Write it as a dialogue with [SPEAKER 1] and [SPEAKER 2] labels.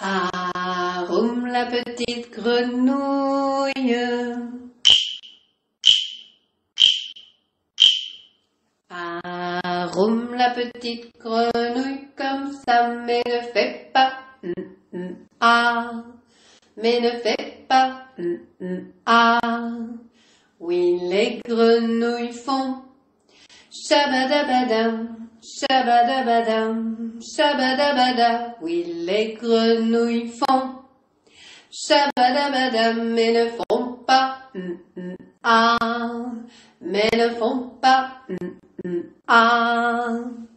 [SPEAKER 1] Arum la petite grenouille. Arum la petite grenouille comme ça, mais ne fais pas ah, mais ne fais pas ah. Oui, les grenouilles font shabadabadam, shabadabadam, shabadabada. Oui, les grenouilles font shabadabadam, mais ne font pas ah, mais ne font pas ah.